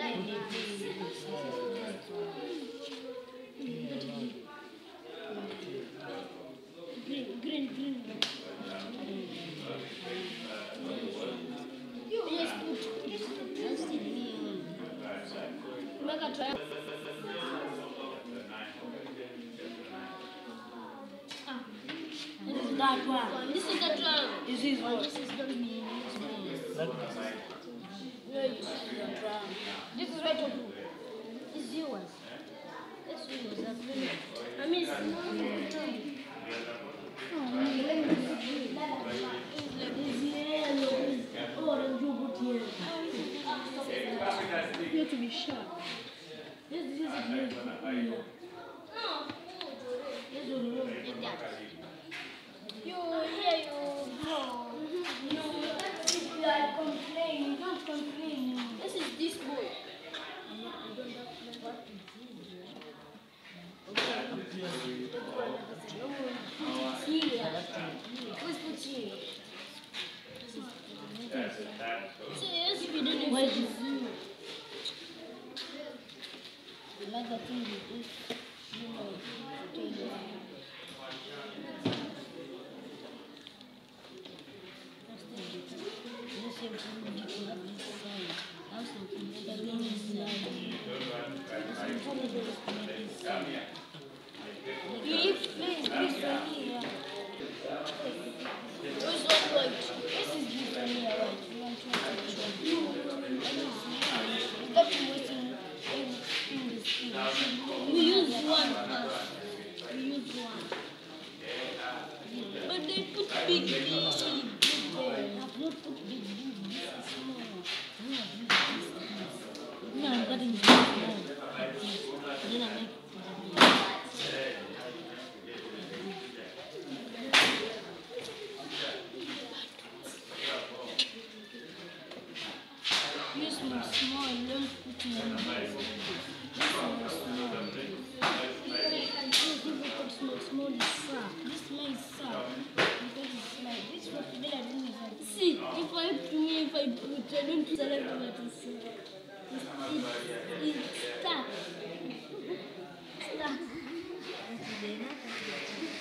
Green. Yes, put. Make a try. This is that one. This is the drum. This is what? This is the mean. This is right of you. This is yours. This is yours. I mean, it's not you have to be sharp. This is it. You are complaining. Don't complain. This is this boy. I don't know what to do. Here. Please put here. Yes, we didn't. Why is it? Like the thing you do, you know, we use one. But they put big. They have not put big. This is small. No, I'm cutting this small. Then I make use my small, don't put in the small is soft. This one is soft. Because it's like this for today I don't know. See, if I put, I don't select what to see. It's stuck.